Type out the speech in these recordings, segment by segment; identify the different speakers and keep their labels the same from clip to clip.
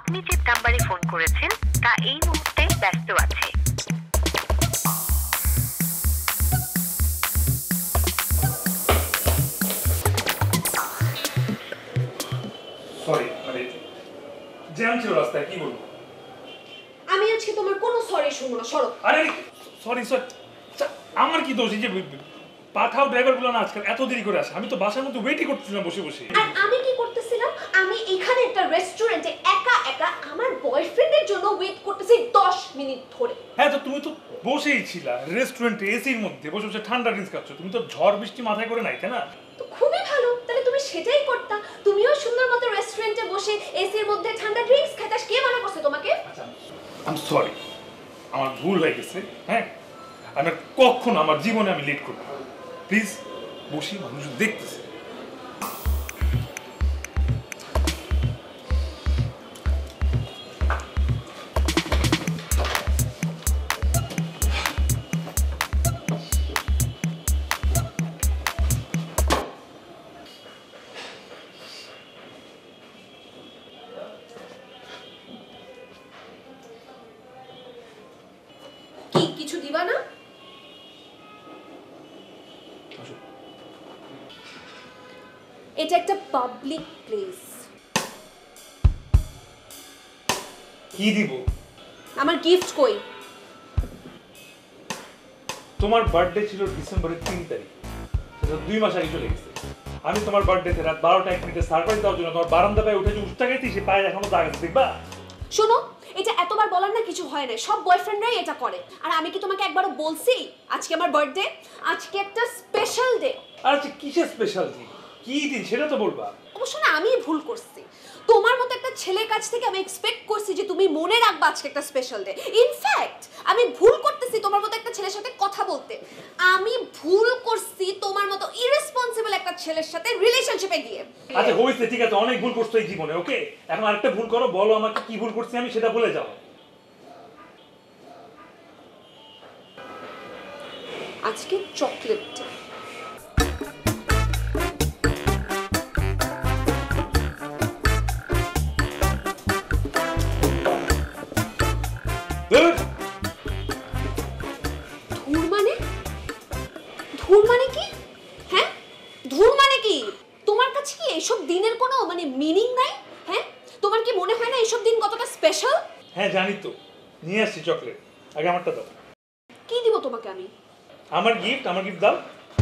Speaker 1: আপনি যে নাম্বারে ফোন করেছেন তা এই মুহূর্তে ব্যস্ত আছে।
Speaker 2: সরি, জ্যাম ছিল রাস্তায়, কি বলবো?
Speaker 3: আমি আজকে তোমার কোনো সরি শুনবো না, সরো।
Speaker 2: আরে সরি, আমার কি দোষ? যে পাঠাও ড্রাইভারগুলো না আজকাল এত দেরি করে আসে। আমি তো বাসার মধ্যে ওয়েটই করতেছিলাম বসে বসে।
Speaker 3: আর আমি কি করতেছিলাম? আমি এখানে একটা রেস্টুরেন্টে একা একা আমার বয়ফ্রেন্ডের জন্য ওয়েট করতেছি 10 মিনিট ধরে।
Speaker 2: হ্যাঁ, তো তুমি তো বসেই ছিলা রেস্টুরেন্টে এসির মধ্যে বসে বসে ঠান্ডা ড্রিঙ্কস খাচ্ছ। তুমি তো ঝড় বৃষ্টি মাথায় করে নাই, তাই না?
Speaker 3: তো খুবই ভালো, তাহলে তুমি সেটাই করতা। তুমিও সুন্দর মতো রেস্টুরেন্টে বসে এসির মধ্যে ঠান্ডা ড্রিঙ্কস খাইতাস। কে মানা করছে তোমাকে?
Speaker 2: আচ্ছা, আই এম সরি, আমার ভুল হয়ে গেছে। হ্যাঁ, আমি কখনো আমার জীবনে আমি লেট করব। প্লিজ বসি, মানুষ দেখতেছে।
Speaker 3: কি কিছু দিবা না? এটা একটা পাবলিক প্লেস।
Speaker 2: কি দিব?
Speaker 3: আমার গিফট কই?
Speaker 2: তোমার বার্থডে ছিল ডিসেম্বরের 3 তারিখ, সেটা 2 মাস আগে চলে গেছে। আমি তোমার বার্থডেতে রাত 12টা 1 মিনিটে সারপ্রাইজ দেওয়ার জন্য তোমার বারান্দা পায়ে উঠে যে উঠতে গেছি, সে পায়ে এখনো দাগ আছে, দেখবা?
Speaker 3: শোনো, এটা এতবার বলার না কিছু হয় না, সব বয়ফ্রেন্ডরাই এটা করে। আর আমি কি তোমাকে একবারও বলছি আজকে আমার বার্থডে? আজকে একটা স্পেশাল ডে।
Speaker 2: আর আচ্ছা, কিসের স্পেশাল দিন? কি দিন সেটা তো বলবা।
Speaker 3: অবশ্য না, আমি ভুল করছি। তোমার মতো একটা ছেলের কাছ থেকে আমি এক্সপেক্ট করছি যে তুমি মনে রাখবা আজকে একটা স্পেশাল ডে। ইনফ্যাক্ট আমি ভুল করতেছি তোমার মতো একটা ছেলের সাথে কথা বলতে। আমি ভুল করছি তোমার মতো ইরেসপন্সিবল একটা ছেলের সাথে রিলেশনশিপে গিয়ে।
Speaker 2: আচ্ছা হইছে, ঠিক আছে, অনেক ভুল করছো এই জীবনে, ওকে? এখন আরেকটা ভুল করো, বলো আমাকে কি ভুল করছি আমি, সেটা বলে যাও।
Speaker 3: আজকে চকলেট। ধুর মানে কি? হ্যাঁ, ধুর মানে কি? তোমার কাছে কি এইসব দিনের কোনো মিনিং নাই? হ্যাঁ, তোমার কি মনে হয় না এইসব দিন কতটা স্পেশাল?
Speaker 2: হ্যাঁ জানি তো, নিয়ে আসছি চকলেট, আগে আমারটা দাও।
Speaker 3: কি দিব তোমাকে আমি?
Speaker 2: আমার গিফট দাও।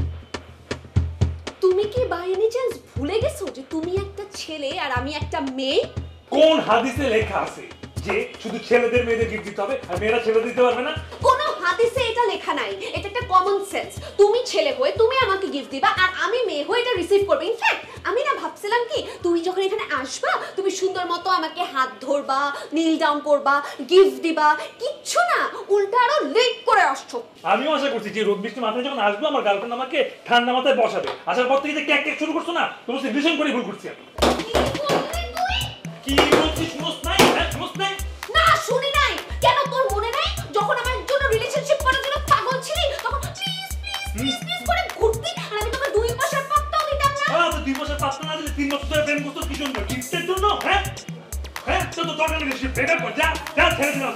Speaker 3: তুমি কি বাই এনি চান্স ভুলে গেছো যে তুমি একটা ছেলে আর আমি একটা মেয়ে?
Speaker 2: কোন হাদিসে লেখা আছে যে শুধু ছেলেদের মেয়েদের গিফট দিতে হবে আর মেয়েরা ছেলে দিতে পারবে না?
Speaker 3: কোনো হাদিসে এটা লেখা নাই। এটা একটা কমন সেন্স। তুমি ছেলে হয়ে তুমি আমাকে গিফট দিবা আর আমি মেয়ে হয়ে এটা রিসিভ করব। ইনফ্যাক্ট আমি না ভাবছিলাম কি, তুমি যখন এখানে আসবা তুমি সুন্দর মতো আমাকে হাত ধরবা, নীল ডাউন করবা, গিফট দিবা। কিচ্ছু না, উল্টা আরো লেট করে আসছো।
Speaker 2: আমিও আশা করছি যে রোদ বৃষ্টি মাথায় যখন আসবো আমার গার্লফ্রেন্ড আমাকে ঠান্ডা মাথায় বসাবে। আসার পর থেকে যে ক্যাক ক্যাক শুরু করছো না, তোমার সাথে ভীষণ করে ভুল করছি আমি। কি বলছিস? শুনোস নাই? হ্যাঁ শুনোস নাই?
Speaker 3: না শুনি নাই। কেন তোর মনে নাই যখন আমার জন্য রিলেশনশিপ করার জন্য পাগল ছিলি তখন প্লিজ করে ঘুরতি আর আমি তোকে 2 পয়সার পাত্তাও দিতাম না?
Speaker 2: তো 2 বছর পাত্তা না দিলে 3 বছর ধরে প্রেম করছো কি জন্য? গিফটের জন্য? হ্যাঁ হ্যাঁ, তো দরকার নেই, ব্রেকআপ কর, যা যা, ছেড়ে দিলাম।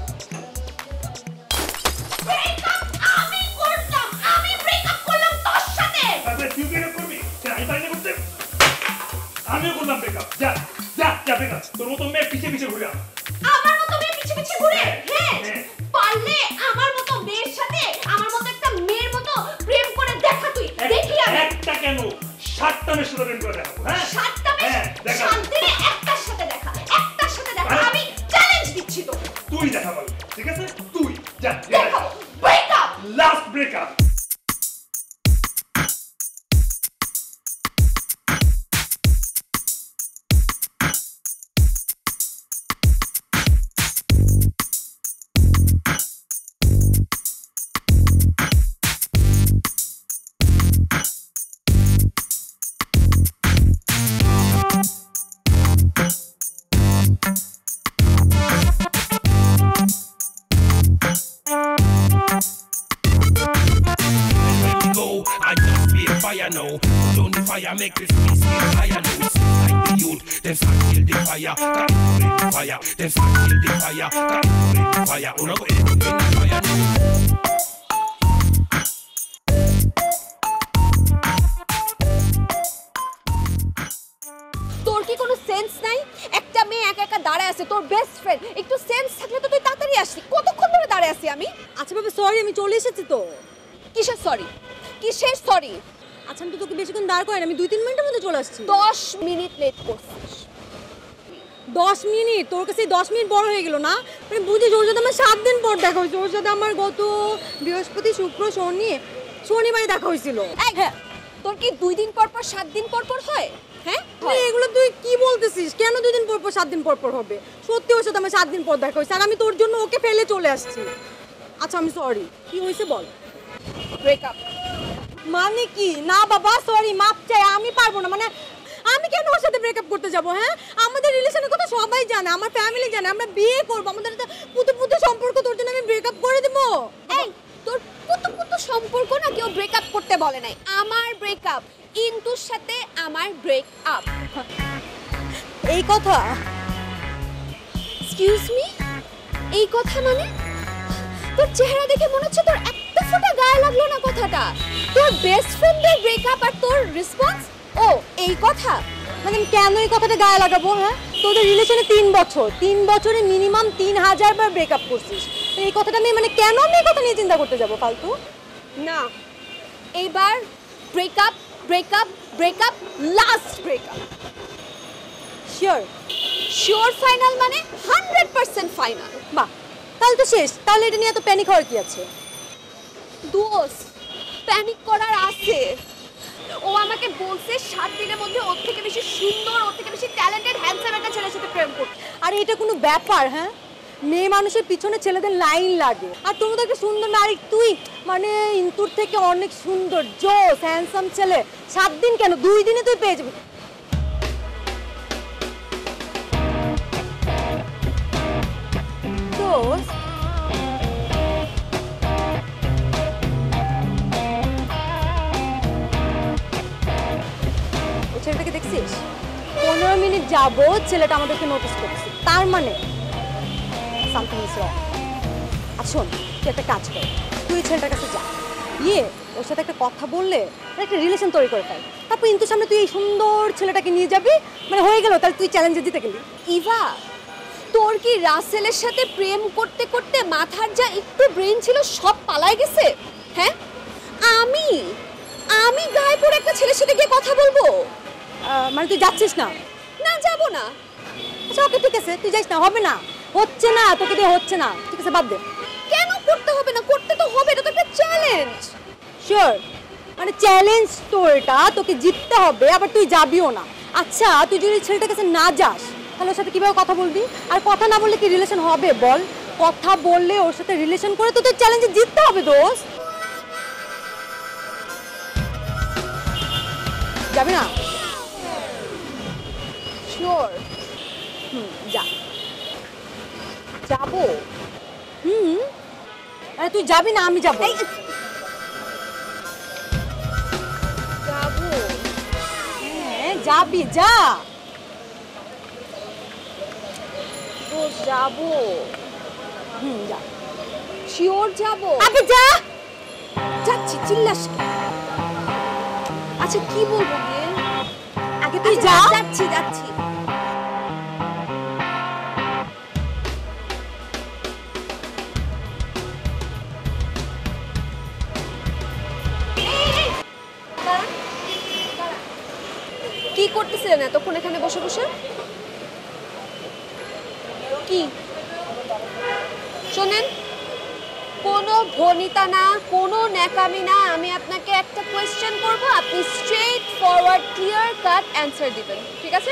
Speaker 3: আমি করলাম, আমি ব্রেকআপ করলাম তোর সাথে।
Speaker 2: তাহলে তুই ব্রেকআপ করবি? আমি পারি না করতে? আমিও করলাম ব্রেকআপ, যা যা যা ব্রেকআপ। তোর মতো মেয়ে পিছে পিছে ঘুরে
Speaker 3: আমার মতো মেয়ে পিছে পিছে ঘুরে? হ্যাঁ, পারলে আমার মতো মেয়ের সাথে আমার মতো একটা মেয়ের মতো প্রেম করে দেখা তুই। দেখি আমি
Speaker 2: একটা কেন 7টা মেয়ের সাথে প্রেম করে দেখাবো। হ্যাঁ
Speaker 3: 7টা মেয়ে
Speaker 2: দেখা।
Speaker 3: শান্তিরে একটার সাথে দেখা, একটার সাথে দেখা। আমি চ্যালেঞ্জ দিচ্ছি তো।
Speaker 2: তুই দেখা বল, ঠিক আছে? তুই যা
Speaker 3: দেখাও breakup,
Speaker 2: last breakup.
Speaker 4: I just be a fire now. Put on the fire, make this place get higher now. Like youth. Them start kill the fire, got the fire. Them start kill the fire, got the fire. Una go in the fire.
Speaker 3: তোর কি কোনো sense নাই? একটা মেয়ে একা একা দাঁড়ায় আছে, তোর বেস্ট ফ্রেন্ড, একটু সেন্স থাকলে তো তুই তাড়াতাড়ি আসবি। কতক্ষণ ধরে দাঁড়ায় আছি আমি?
Speaker 5: আচ্ছা বাবা সরি, আমি চলে এসেছি তো।
Speaker 3: কিসের সরি? কিসের সরি?
Speaker 5: আচ্ছা আমি তো তোকে বেশিক্ষণ দাঁড় করাই না, আমি 2-3 মিনিটের মধ্যে চলে আসছি।
Speaker 3: 10 মিনিট লেট করছিস।
Speaker 5: 10 মিনিট? তোর কাছে 10 মিনিট বড় হয়ে গেল না? আমি বুঝিস ওর সাথে আমার 7 দিন পর দেখা হয়েছে। ওর সাথে আমার গত বৃহস্পতি শুক্র শনিবারে দেখা হয়েছিল।
Speaker 3: হ্যাঁ, তোর কি 2 দিন পর পর 7 দিন পর পর হয়? হ্যাঁ
Speaker 5: এগুলো তুই কি বলতেছিস? কেন 2 দিন পর পর 7 দিন পর পর হবে? সত্যি ওর সাথে আমার 7 দিন পর দেখা হয়েছে আর আমি তোর জন্য ওকে ফেলে চলে আসছি। আচ্ছা আমি সরি, কি হয়েছে বল।
Speaker 3: ব্রেকআপ
Speaker 5: মানে কি? না বাবা সরি, মাপ চাই, আমি পারবো না। মানে আমি কেন ওর সাথে ব্রেকআপ করতে যাব? হ্যাঁ, আমাদের রিলেশনের কথা সবাই জানে, আমার ফ্যামিলি জানে, আমরা বিয়ে করব, আমাদের একটা পুতু সম্পর্ক, তোর জন্য আমি ব্রেকআপ করে দেব?
Speaker 3: এই তোর পুতু সম্পর্ক না, কেউ ব্রেকআপ করতে বলে নাই। আমার ব্রেকআপ, ইন্তুর সাথে আমার ব্রেকআপ।
Speaker 5: এই কথা?
Speaker 3: এক্সকিউজ মি, এই কথা মানে? তোর চেহারা দেখে মনে হচ্ছে তোর একটা ফোঁটা গায়ে লাগলো না কথাটা। তোর বেস্ট ফ্রেন্ডের ব্রেকআপ আর তোর রেসপন্স, ও এই কথা?
Speaker 5: মানে আমি কেন এই কথাটা গায়ে লাগাবো? হ্যাঁ, তোদের রিলেশনে 3 বছর, 3 বছরে মিনিমাম 3000 বার ব্রেকআপ করছিস। তো এই কথাটা আমি মানে কেন আমি এই কথা নিয়ে চিন্তা করতে যাব ফালতু?
Speaker 3: না, এইবার breakup breakup breakup, last breakup.
Speaker 5: Sure?
Speaker 3: Sure final মানে 100% ফাইনাল।
Speaker 5: বাহ, তাহলে তো শেষ। তাহলে এটা নিয়ে এত প্যানিক হওয়ার কি আছে?
Speaker 3: দোস্ত, প্যানিক করার আছে। ও আমাকে বলছে 7 দিনের মধ্যে ওর থেকে বেশি সুন্দর, ওর থেকে বেশি ট্যালেন্টেড, হ্যান্ডসাম একটা ছেলের সাথে প্রেম করতে।
Speaker 5: আর এটা কোনো ব্যাপার? হ্যাঁ, মেয়ে মানুষের পিছনে ছেলেদের লাইন লাগে। আর তুমি তো একটা সুন্দর নারী, তুই মানে ইন্তুর থেকে অনেক সুন্দর, জোস, হ্যান্ডসাম ছেলে 7 দিন কেন, 2 দিনে তুই পেয়ে যাবি। দোস্ত, ওই ছেলেটাকে দেখছিস? 15 মিনিট যাবত ছেলেটা আমাদেরকে নোটিস করছে, তার মানে সামথিং ইজ রং। আর শোন, তুই একটা কাজ কর, তুই ছেলেটার কাছে যা, ওর সাথে একটা কথা বললে একটা রিলেশন তৈরি করে ফেল। তারপর ইন্তুর সামনে তুই এই সুন্দর ছেলেটাকে নিয়ে যাবি, মানে হয়ে গেল, তাহলে তুই চ্যালেঞ্জে জিতে গেলি।
Speaker 3: ইভা, তোর কি রাসেলের সাথে প্রেম করতে করতে মাথার যা একটু ব্রেন ছিল সব পালায় গেছে? হ্যাঁ, আমি গায়ে পড়ে একটা ছেলের সাথে গিয়ে কথা বলবো?
Speaker 5: মানে তুই যাচ্ছিস না?
Speaker 3: না, যাব না।
Speaker 5: আচ্ছা ওকে, ঠিক আছে, তুই যাইস না, হবে না, হচ্ছে না, তোকে দিয়ে হচ্ছে না, ঠিক আছে বাদ দে।
Speaker 3: কেন করতে হবে না? করতে তো হবে, এটা তো একটা চ্যালেঞ্জ।
Speaker 5: শিওর? মানে চ্যালেঞ্জ তোরটা, তোকে জিততে হবে, আবার তুই যাবিও না। আচ্ছা তুই যদি ছেলেটার কাছে না যাস তাহলে ওর সাথে কিভাবে কথা বলবি? আর কথা না বললে কি রিলেশন হবে বল? কথা বললে ওর সাথে রিলেশন করে তো তোর চ্যালেঞ্জে জিততে হবে দোস্ত। যাবি না?
Speaker 3: শিওর?
Speaker 5: যা।
Speaker 3: যাবো।
Speaker 5: আরে তুই যাবি না? আমি যাবো।
Speaker 3: যাবো।
Speaker 5: হ্যাঁ যাবি, যা।
Speaker 3: তো যাবো।
Speaker 5: যা।
Speaker 3: শিওর যাবো?
Speaker 5: আগে যা।
Speaker 3: যাচ্ছি, চিল্লাস কেন? আচ্ছা কি বলবো গিয়ে?
Speaker 5: আগে তুই যা।
Speaker 3: যাচ্ছি যাচ্ছি। কি করতেছিলেন এতক্ষণ এখানে বসে বসে? কি শোনেন, কোনো ভনিতা না, কোনো ন্যাকামি না, আমি আপনাকে একটা কোয়েশ্চেন করব, আপনি straightforward clear cut answer দিবেন, ঠিক আছে?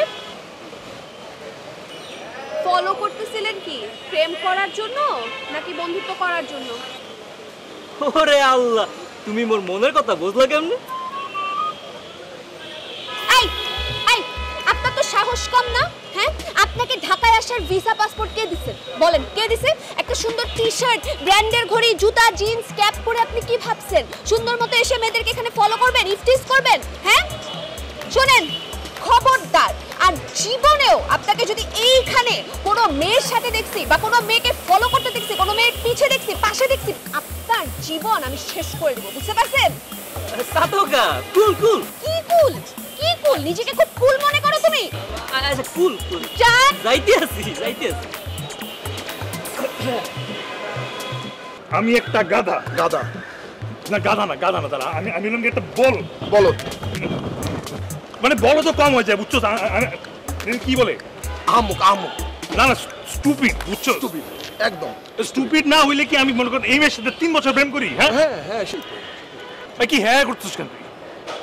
Speaker 3: ফলো করতেছিলেন কি প্রেম করার জন্য নাকি বন্ধুত্ব করার জন্য?
Speaker 6: ওরে আল্লাহ, তুমি মোর মনের কথা বুঝলা কেমনে?
Speaker 3: এই এই, আপনার তো সাহস কম না? হ্যাঁ, আপনাকে ঢাকায় আসার ভিসা পাসপোর্ট কে দিছে? বলেন কে দিছে? একটা সুন্দর টি-শার্ট, ব্র্যান্ডের ঘড়ি, জুতা, জিন্স, ক্যাপ পরে আপনি কি ভাবছেন সুন্দর মতো এসে মেয়েদেরকে এখানে ফলো করবেন, ইফটিজ করবেন? হ্যাঁ শোনেন, খবরদার, আর তারপরেও আপনাকে যদি এইখানে কোনো মেয়ের সাথে দেখছি বা কোনো মেয়েকে ফলো করতে দেখছি, কোনো মেয়ের পিছে দেখছি, পাশে দেখছি, আপনার জীবন আমি শেষ করে দেবো, বুঝতে পারছেন?
Speaker 6: সাতোকা কুল কুল
Speaker 3: কি কুল? কি কুল? নিজেকে খুব কুল মনে করো তুমি?
Speaker 6: আচ্ছা কুল কুল
Speaker 3: যান।
Speaker 6: যাইতে আছি
Speaker 2: আমি একটা গাধা।
Speaker 7: গাদা
Speaker 2: না গাধা না দাঁড়া, আমি হলাম একটা বল।
Speaker 7: বলো
Speaker 2: মানে বলো তো কম হয়ে যায়, বুঝছো? কি বলে?
Speaker 7: আহমক
Speaker 2: না স্টুপিড, বুঝছো?
Speaker 7: তুমি একদম
Speaker 2: স্টুপিড না হইলে কি আমি মনে করি এই মেয়ের সাথে 3 বছর প্রেম করি? হ্যাঁ
Speaker 7: হ্যাঁ সেই তো।
Speaker 2: ভাই কি হ্যাঁ করছিস কেন তুই?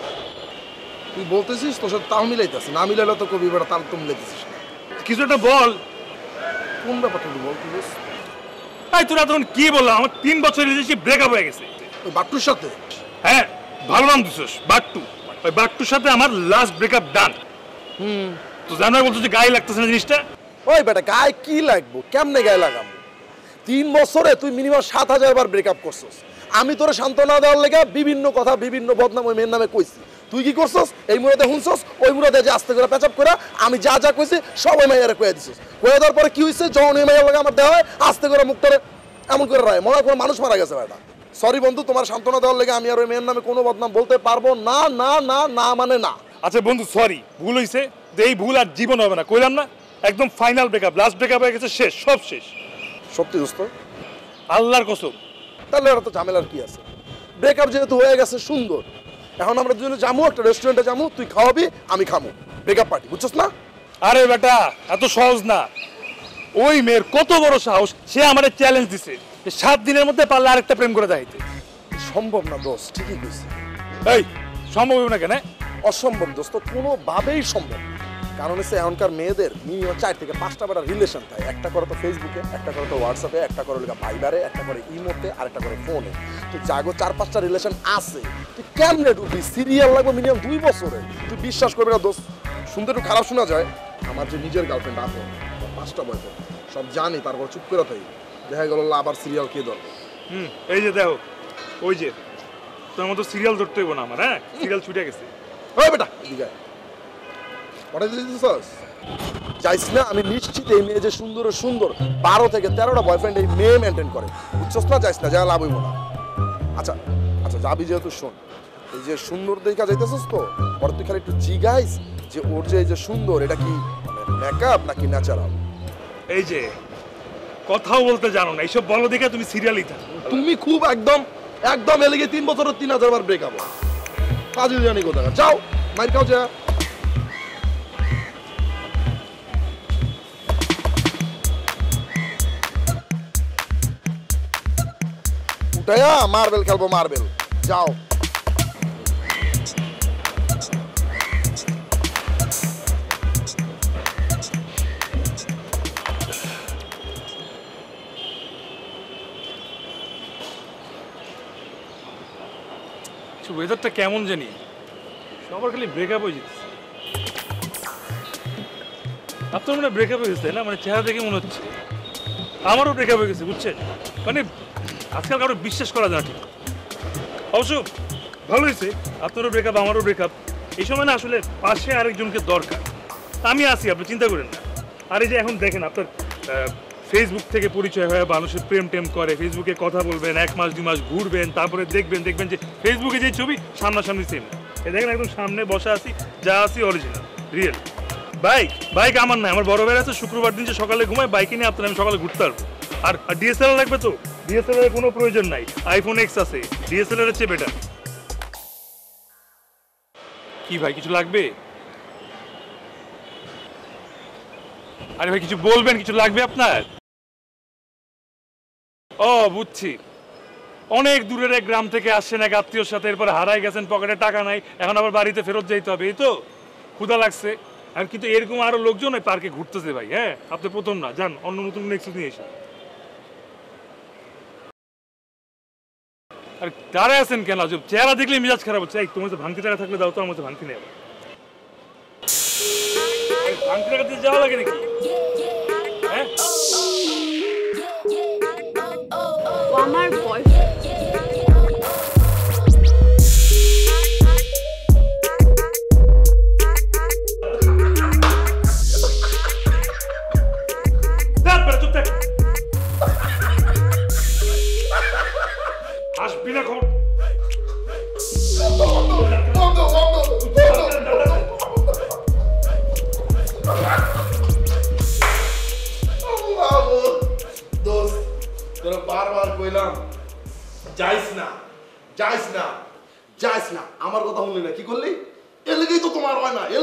Speaker 7: তুই বলতেছিস তোর সাথে তাল মিলাইতেছিস, না মিলাইলে তো কবি বেড়া তাল তো মিলাইতেছিস না।
Speaker 2: কিছু একটা বল।
Speaker 7: কোন ব্যাপারটা তুই বল তুই?
Speaker 2: ভাই তোরা তখন কি বললাম, আমার 3 বছর রিলেশনশিপ ব্রেকআপ হয়ে গেছে।
Speaker 7: ওই বাট্টুর সাথে?
Speaker 2: হ্যাঁ ভালো নাম দিছিস, বাট্টু। ওই বাট্টুর সাথে আমার লাস্ট ব্রেকআপ ডান। তো জানো বলছো যে গায়ে লাগতেছে না জিনিসটা?
Speaker 7: ওই বেটা গায়ে কি লাগবো, কেমনে গায়ে লাগাবো? 3 বছরে তুই মিনিমাম 7000 বার ব্রেকআপ করছস। আমি তোরে সান্ত্বনা দেওয়ার লেগে বিভিন্ন কথা, বিভিন্ন বদনাম ওই মেয়ের নামে কইছি। তুই কি করছস? এই মুরাদে শুনছস, ওই মুরাদে যে আস্তে করে পেচাপ করে আমি যা যা কইছি সব ওই মাইয়ারে কয়ে দিছিস। কয়ে দেওয়ার পরে কি হয়েছে, যখন ওই মাইয়ার লাগে আমার দেওয়া হয় আস্তে করে মুখটারে এমন করে রায় মনে হয় কোনো মানুষ মারা গেছে। বেটা সরি বন্ধু, তোমার সান্ত্বনা দেওয়ার লেগে আমি আর ওই মেয়ের নামে কোনো বদনাম বলতে পারবো না। না না না মানে না।
Speaker 2: আচ্ছা বন্ধু সরি, ভুল হয়েছে। এই ভুল আর জীবন হবে না, কইলাম না? একদম ফাইনাল ব্রেকআপ, লাস্ট ব্রেকআপ হয়ে গেছে, শেষ, সব শেষ।
Speaker 7: সত্যি দোস্ত?
Speaker 2: আল্লাহর কসম।
Speaker 7: তাহলে এটা তো ঝামেলার কি আছে? ব্রেকআপ যেহেতু হয়ে গেছে সুন্দর, এখন আমরা দুজনে যাবো একটা রেস্টুরেন্টে যাবো, তুই খাওয়াবি আমি খামো, ব্রেকআপ পার্টি, বুঝছস না?
Speaker 2: আরে বেটা এত সহজ না। ওই মেয়ের কত বড় সাহস, সে আমাদের চ্যালেঞ্জ দিছে 7 দিনের মধ্যে পারলে আরেকটা প্রেম করে দেখাইতে।
Speaker 7: সম্ভব না দোস্ত, ঠিকই কইছি।
Speaker 2: এই সম্ভব হবে না কেন?
Speaker 7: অসম্ভব দোস্ত, কোনোভাবেই সম্ভব। কারণ হচ্ছে এখনকার মেয়েদের মিনিমাম 4 থেকে 5টা বেটা রিলেশন থাকে। একটা করে তো ফেসবুকে, একটা করে তো হোয়াটসঅ্যাপে, একটা করে ভাইবারে, একটা করে ইমোতে, আর একটা করে ফোনে। তো জাগো 4-5টা রিলেশন আছে, তুই কেমনে ঢুকবি? সিরিয়াল লাগবে মিনিমাম 2 বছরে। তুই বিশ্বাস করবি না দোস্ত, শুনতে একটু খারাপ শোনা যায়, আমার যে নিজের গার্লফ্রেন্ড আছে 5টা বয়ফ্রেন্ড সব জানি, তারপর চুপ করে থাকি। দেখা গেল আবার সিরিয়াল কে ধরবে?
Speaker 2: এই যে দেখো, ওই যে তোর মতো সিরিয়াল ধরতে হইব না আমার। হ্যাঁ সিরিয়াল ছুটে গেছে।
Speaker 7: ওই বেটা এদিকে যাইস না, আমি নিশ্চিত এই মেয়ে যে সুন্দর 12 থেকে 13টা বয়ফ্রেন্ড এই মেয়ে মেনটেন করে, বুঝছস না? যাইস না, যা লাভ হইব না। আচ্ছা যাবি যেহেতু শোন, এই যে সুন্দর দেখা যাইতেছিস তো, পরে তুই খালি একটু জিগাইস যে ওর যে এই যে সুন্দর, এটা কি মেকআপ নাকি ন্যাচারাল?
Speaker 2: এই যে কথাও বলতে জানো না, এইসব বলো দেখে তুমি সিরিয়ালই থাকো।
Speaker 7: তুমি খুব একদম এলিগে 3 বছরের 3000 বার ব্রেকআপ ফাজিল জানি কোথা। যাও মাইর খাও, যা। উঠাইয়া মার্বেল খেলবো, মার্বেল। যাও।
Speaker 2: ওয়েদারটা কেমন জানি, সবার খালি ব্রেকআপ হয়ে যেতেছে। আপনার মনে ব্রেকআপ হয়ে গেছে না? মানে চেহারা দেখে মনে হচ্ছে আমারও ব্রেকআপ হয়ে গেছে, বুঝছেন? মানে আজকাল কারো বিশ্বাস করা যায় না। ঠিক অবশ্য ভালো হয়েছে, আপনারও ব্রেকআপ আমারও ব্রেকআপ। এই সময় না আসলে পাশে আরেকজনকে দরকার। আমি আছি, আপনি চিন্তা করেন না। আর এই যে এখন দেখেন আপনার ফেসবুক থেকে পরিচয় হয়, মানুষের প্রেম টেম করে, ফেসবুকে কথা বলবেন, 1 মাস 2 মাস ঘুরবেন, তারপরে দেখবেন যে ফেসবুকে যে ছবি সামনাসামনি সেম। দেখেন একদম সামনে বসা আছি, যা আছি অরিজিনাল রিয়েল। বাইক আমার না, আমার বড় ভাইয়ের আছে। শুক্রবার দিন যে সকালে ঘুমায়, বাইকে নিয়ে আপনার আমি সকালে ঘুরতে পারবো। আর ডিএসএলআর লাগবে তো? ডিএসএলআর এর কোনো প্রয়োজন নাই, আইফোন এক্স আছে, ডিএসএলআর এর চেয়ে বেটার। কি ভাই কিছু লাগবে? আরে ভাই কিছু বলবেন, কিছু লাগবে আপনার? ও বুঝছি, অনেক দূরের এক গ্রাম থেকে আসছেন এক আত্মীয়র সাথে, এরপরে হারাই গেছেন, পকেটে টাকা নাই, এখন আবার বাড়িতে ফেরত যাইতে হবে, এই তো? ক্ষুধা লাগছে। আর কিন্তু এরকম আরো লোকজন ওই পার্কে ঘুরতেছে ভাই। হ্যাঁ আপনি প্রথম না, যান অন্য নতুন নেক্সট নিয়ে এসে। আর দাঁড়ায় আছেন কেন? চেহারা দেখলে মেজাজ খারাপ হচ্ছে। তোমার তো ভাঙতি টাকা থাকলে দাও তো, আমার তো ভাঙতি নেই। ভাঙতি টাকা দিয়ে যাওয়া লাগে নাকি? হ্যাঁ
Speaker 3: আমার বয়ফ্রেন্ড।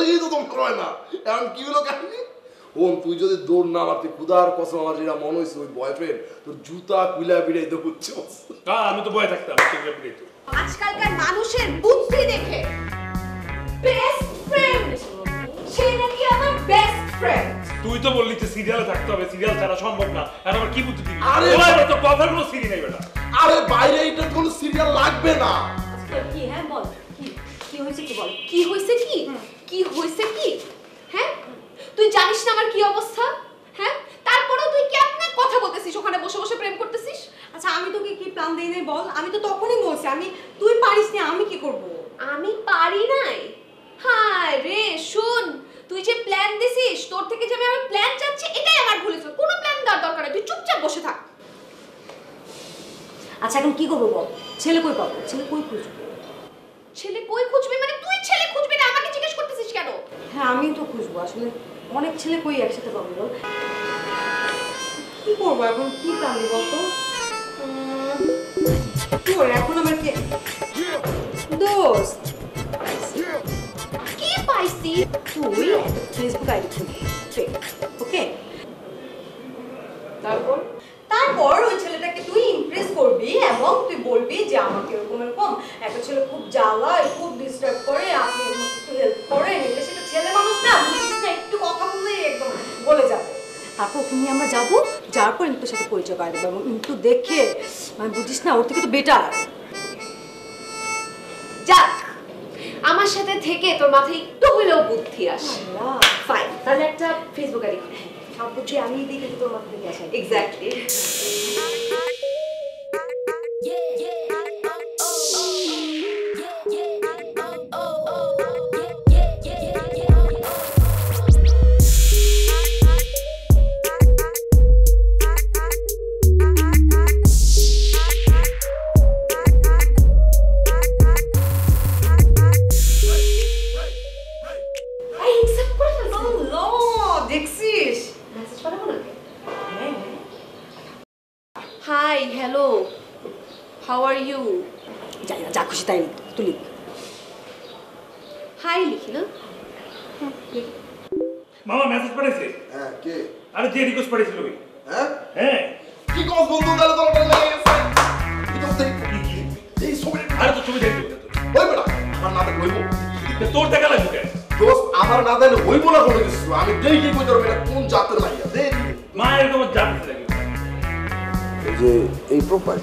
Speaker 7: দেখেই তো তোমার হয় না এখন কি হলো কাহিনী ওম তুই যদি দৌড় না মারতে খুদার কসম আমার যেটা মনে হয়েছে ওই বয়ফ্রেন্ড তোর জুতা কুইলা বিড়াই তো বুঝছো
Speaker 2: আমি তো ভয় থাকতাম
Speaker 3: আজকালকার মানুষের বুদ্ধি দেখে বেস্ট ফ্রেন্ড সে নাকি আমার বেস্ট ফ্রেন্ড
Speaker 2: তুই তো বললি যে সিরিয়ালে থাকতে হবে সিরিয়াল ছাড়া সম্ভব না আর আমার কি বুদ্ধি দিবি
Speaker 7: আরে
Speaker 2: তো কথার কোনো সিরি নাই বেটা
Speaker 7: আরে বাইরে এটা কোনো সিরিয়াল লাগবে না
Speaker 5: কি হ্যাঁ বল কি হয়েছে কি বল
Speaker 3: কি হয়েছে কি কি হয়েছে কি হ্যাঁ তুই জানিস না আমার কি অবস্থা হ্যাঁ তারপরেও তুই কেমনে কথা বলতেছিস ওখানে বসে বসে প্রেম করতেছিস
Speaker 5: আচ্ছা আমি তোকে কি প্ল্যান দেই নাই বল আমি তো তখনই বলছি তুই পারিস না আমি কি করব
Speaker 3: আমি পারি নাই হায় রে শুন তুই যে প্ল্যান দিছিস তোর থেকে যে আমি প্ল্যান চাচ্ছি এটাই আমার ভুল হয়েছে কোনো প্ল্যান দেওয়ার দরকার নেই তুই চুপচাপ বসে থাক
Speaker 5: আচ্ছা এখন কি করবো বল ছেলে কই পাবো ছেলে কই খুঁজবো
Speaker 3: ছেলে কই খুঁজবি মানে তুই ছেলে খুঁজবি না আমাকে জিজ্ঞেস করতেছিস কেন
Speaker 5: হ্যাঁ আমি তো খুঁজবো আসলে অনেক ছেলে কই একসাথে পাবো বল কি করবো এখন কি প্ল্যান দিব তো তোর এখন আমার কি দোস্ত
Speaker 3: কি পাইছি
Speaker 5: তুই ফেসবুক আইডি খুলবি ওকে তারপর ওই ছেলেটাকে তুই ইমপ্রেস করবি এবং তুই বলবি যে আমাকে এরকম এরকম একটা ছেলে খুব জ্বালায় খুব ডিস্টার্ব করে আপনি একটু হেল্প করেন এটা সেটা ছেলে মানুষ না বুঝিস না একটু কথা বললেই একদম বলে যাবে তারপর ওকে নিয়ে আমরা যাবো যাওয়ার পর ইন্টুর সাথে পরিচয় করে দেবো এবং ইন্টু দেখে মানে বুঝিস না ওর থেকে তো বেটার
Speaker 3: যাক আমার সাথে থেকে তোর মাথায় একটু হলেও বুদ্ধি আসে ফাইন তাহলে একটা ফেসবুক আইডি খুলে
Speaker 5: সব বুঝি আমি দেখে তোর মাথা থেকে আসা
Speaker 3: exactly hi hello how are you
Speaker 5: যাই না যা খুশি তাই তুই
Speaker 3: হাই লিখি না
Speaker 2: মামা মেসেজ পাঠিয়েছে
Speaker 7: হ্যাঁ কে
Speaker 2: আরে যে রিকোয়েস্ট পাঠিয়েছিল ওই
Speaker 7: হ্যাঁ
Speaker 2: হ্যাঁ
Speaker 7: কি কস বন্ধু তাহলে তোর কাছে লেগে গেছে কি করতে এই ছবি
Speaker 2: আরে তো ছবি দেখবি
Speaker 7: ওই বেটা আমার না দেখ লইব
Speaker 2: তোর দেখা লাগবে কেন
Speaker 7: দোস্ত আমার না দেন হইব না কোনো কিছু আমি দেখি কই তোর বেটা কোন জাতের মাইয়া দে
Speaker 2: মা এরকম জানতে লাগে
Speaker 7: এই যে এই প্রোফাইল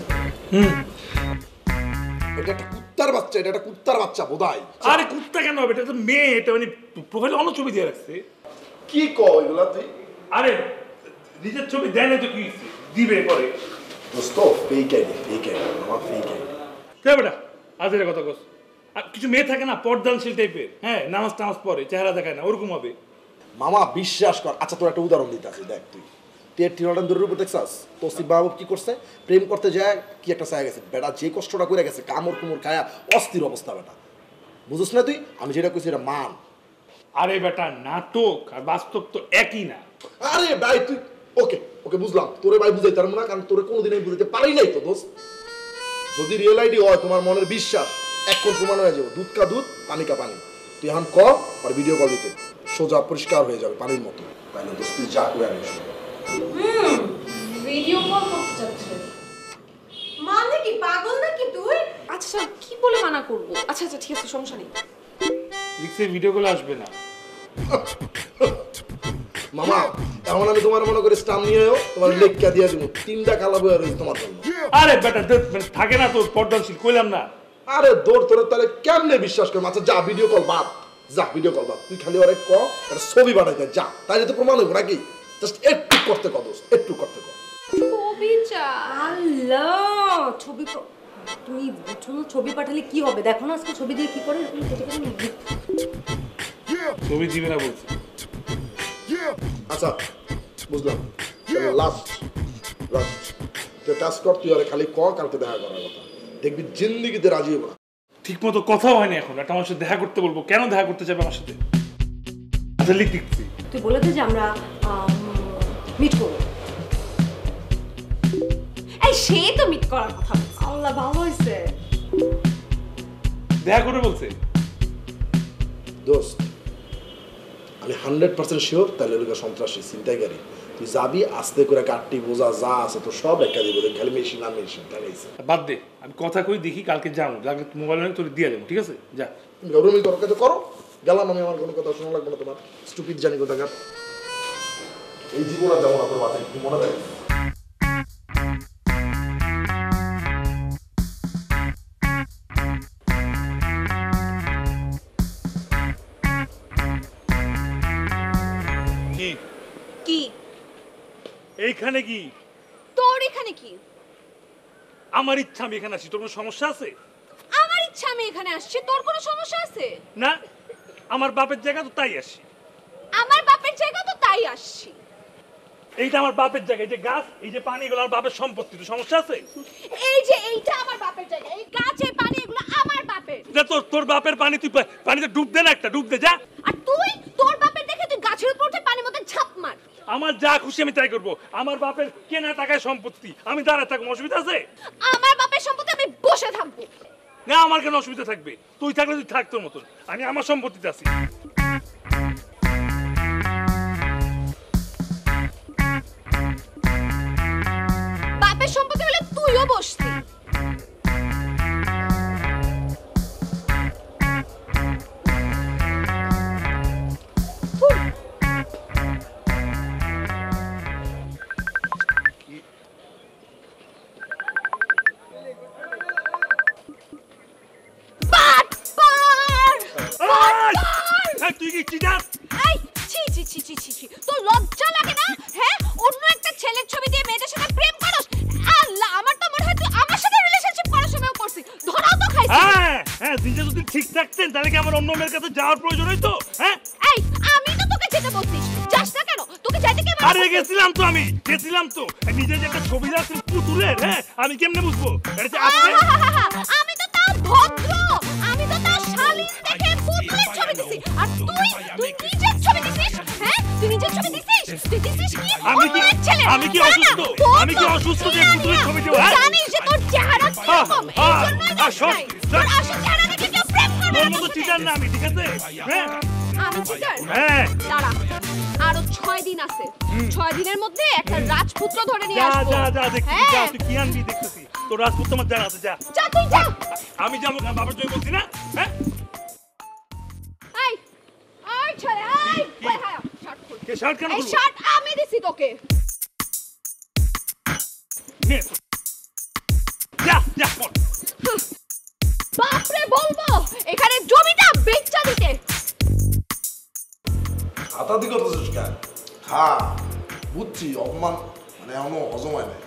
Speaker 7: এটা একটা কুত্তার বাচ্চা বোধহয়
Speaker 2: আরে কুত্তা কেন হবে এটা তো মেয়ে এটা মানে প্রোফাইলে অন্য ছবি দিয়ে রাখছে
Speaker 7: কি কয় এগুলা তুই
Speaker 2: আরে নিজের ছবি দেয় না তো কি হইছে? দিবে পরে
Speaker 7: দোস্ত ফেক আইডি আমার ফেক আইডি
Speaker 2: কে বেটা আজের কথা কস আর কিছু মেয়ে থাকে না পর্দানশীল টাইপের হ্যাঁ নামাজ টামাজ পরে চেহারা দেখায় না ওরকম হবে
Speaker 7: মামা বিশ্বাস কর আচ্ছা তোর একটা উদাহরণ দিতে আছে দেখ তুই টিরটন দূরের উপর দেখছাস তসিফ বাবু কি করছে প্রেম করতে যায় কি একটা চায় গেছে বেটা যে কষ্টটা করে গেছে কামড় কুমড় খায়া অস্থির অবস্থা বেটা বুঝছ না তুই আমি যেটা কইছি এটা মান
Speaker 2: আরে বেটা নাটক আর বাস্তব তো একই না
Speaker 7: আরে ভাই তুই ওকে ওকে বুঝলাম তোরে ভাই বুঝাইতে পারবো না কারণ তোরে কোনোদিন আমি বুঝাইতে পারি নাই তো দোস্ত যদি রিয়েল আইডি হয় তোমার মনের বিশ্বাস এখন প্রমাণ হয়ে যাবে দুধ কা দুধ পানি কা পানি তুই এখন ক আর ভিডিও কল দিতে সোজা পরিষ্কার হয়ে যাবে পানির মতো তাই না দোস্ত তুই যা করে আনিস
Speaker 3: ভিডিও কল করতে চাচ্ছে
Speaker 5: মানে কি পাগল নাকি তুই
Speaker 3: আচ্ছা কি বলে মানা করব আচ্ছা আচ্ছা ঠিক আছে সমস্যা নেই
Speaker 2: রিক্সে ভিডিও কলে আসবে না
Speaker 7: মামা এখন আমি তোমার মনে করে স্টাম নিয়েও তোমার লেখা দিয়ে দিব 3টা কালা বই রয়েছে তোমার জন্য
Speaker 2: আরে বেটা মানে থাকে না তোর পর্দানশীল কইলাম না
Speaker 7: আরে দৌড় তোরে তাহলে কেমনে বিশ্বাস করবো আচ্ছা যা ভিডিও কল বাদ যা ভিডিও কল বাদ তুই খালি ওরে ক একটা ছবি পাঠাইতে যা তাই তো প্রমাণ হইব নাকি জাস্ট একটু করতে কর দোস্ত একটু করতে কর
Speaker 3: ছবি চা
Speaker 5: আল্লাহ ছবি তুমি বুঝছো না ছবি পাঠালে কি হবে দেখো না আজকে ছবি দিয়ে কি করে এরকম কেটে কেটে
Speaker 2: ছবি দিবে না বলছি
Speaker 7: আচ্ছা বুঝলাম লাস্ট তুই কাজ কর তুই আরে খালি ক কালকে দেখা করার কথা দেখবি জিন্দিগিতে রাজি হবো না
Speaker 2: ঠিক মতো কথাও হয়নি এখন একটা আমার সাথে দেখা করতে বলবো কেন দেখা করতে যাবে আমার সাথে আচ্ছা লিখছি
Speaker 5: তুই বলে দে যে আমরা মিট করবো
Speaker 3: এই সে তো মিট করার কথা বলছে
Speaker 5: আল্লাহ ভালো হয়েছে
Speaker 2: দেখা করে বলছে
Speaker 7: দোস্ত আমি 100% শিওর তাহলে লোকের সন্ত্রাসী ছিনতাইকারী। তুই যাবি আস্তে করে কাটটি বোঝা যা আছে তো সব একটা দিব, খালি মেশিন আর মেশিন টাকাইছে।
Speaker 2: বাদ দে, আমি কথা কই দেখি কালকে যাবো, লাগলে মোবাইল তোর দিয়ে দেবো, ঠিক আছে? যা
Speaker 7: গরমই করো, কাজ করো, গেলাম আমি, আমার কোনো কথা শোনা লাগবে না তোমার, স্টুপিড জানি কোথাকার। এই জীবন আর যাবো না তোর বাসায়, কি মনে থাকে?
Speaker 2: কি
Speaker 3: কি
Speaker 2: এইখানে কি?
Speaker 3: তোর এখানে কি?
Speaker 2: আমার ইচ্ছা আমি এখানে আসি, তোর কোনো সমস্যা আছে?
Speaker 3: আমার ইচ্ছা আমি এখানে আসছি, তোর কোনো সমস্যা আছে?
Speaker 2: না, আমার বাপের জায়গা তো তাই আসি।
Speaker 3: আমার বাপের জায়গা তো তাই আসছি।
Speaker 2: এইটা আমার বাপের জায়গা, এই যে গাছ, এই যে পানি, এগুলো আমার বাপের সম্পত্তি, তো সমস্যা আছে?
Speaker 3: এই যে এইটা আমার বাপের জায়গা, এই গাছে পানি এগুলো আমার বাপের।
Speaker 2: যা, তোর বাপের পানি, তুই পানিতে ডুব দে না, একটা ডুব দে যা।
Speaker 3: আর তুই তোর বাপের দেখে তুই গাছের উপর উঠে পানির মধ্যে ঝাঁপ মার।
Speaker 2: আমার যা খুশি আমি তাই করবো, আমার বাপের কেনা টাকায় সম্পত্তি, আমি দাঁড়ায় থাকবো, অসুবিধা আছে?
Speaker 3: আমার বাপের সম্পত্তি আমি বসে থাকবো
Speaker 2: না, আমার কেন অসুবিধা থাকবে? তুই থাকলে তুই থাক তোর মতন, আমি আমার সম্পত্তিতে আছি।
Speaker 3: বাপের সম্পত্তি হলে তুইও বসতি।
Speaker 2: তুই কি চিটার?
Speaker 3: এই ছি ছি ছি ছি ছি ছি, তোর লজ্জা লাগে না? হ্যাঁ, অন্য একটা ছেলের ছবি দিয়ে মেয়েটার সাথে প্রেম করস? আল্লাহ, আমার তো মনে হয় তুই আমার সাথে রিলেশনশিপ করার সময় করছিস, ধরাও তো খাইছিস।
Speaker 2: হ্যাঁ, দিনটা যদি ঠিক থাকতেন তাহলে কি আমার অন্য মেয়ের কাছে যাওয়ার প্রয়োজন হইতো? হ্যাঁ,
Speaker 3: এই আমি তো তোকে যেতে বলছিস, যাস না কেন? তোকে যাইতে কে বলেছে?
Speaker 2: আরে গেছিলাম তো নিজে যে একটা ছবি রাখছি পুতুলের, হ্যাঁ, আমি কেমনে বুঝবো এটা যে আপনি?
Speaker 3: আমি তো তাও ভদ্র, আমি তো তাও শালীন দেখে পুতুলের ছবি দিছি, আর তুই নিজের ছবি দিছিস? হ্যাঁ, তুই নিজের ছবি দিছিস? তুই দিছিস কি?
Speaker 2: আমি কি অসুস্থ? আমি কি অসুস্থ যে পুতুলের ছবি দেব?
Speaker 3: তুই জানিস যে তোর চেহারা কিরকম, এই জন্যই দিছিস নাই। তোর আসল চেহারা দেখে কেউ প্রেম করবে
Speaker 2: তোর
Speaker 3: না।
Speaker 2: মতো চিটার না আমি, ঠিক আছে? হ্যাঁ,
Speaker 3: আমি চিটার?
Speaker 2: হ্যাঁ,
Speaker 3: দাঁড়া, আরো 6 দিন আছে, 6 দিনের মধ্যে একটা রাজপুত্র ধরে নিয়ে
Speaker 2: যা
Speaker 3: আসবো।
Speaker 2: যা দেখছি, যা,
Speaker 3: হ্যাঁ।
Speaker 2: তুই কি আনবি দেখতেছি, তোর রাজপুত তোমার জানা আছে, যা।
Speaker 3: যা তুই যা।
Speaker 2: আমি যাবো না, বাবার জন্য বলছি না? হ্যাঁ,
Speaker 3: এই এই ছেলে, এই কই হায়া শার্ট খুল।
Speaker 2: কে শার্ট কেন
Speaker 3: এই
Speaker 2: খুলবো?
Speaker 3: শার্ট আমি দিছি তোকে।
Speaker 2: নে তো। যা পর।
Speaker 3: বাপরে বলবো এখানে জমিটা বেচা দিতে।
Speaker 7: হাতাহাতি করতেছিস কেন? হ্যাঁ বুঝছি, অপমান মানে এখনো হজম হয় না।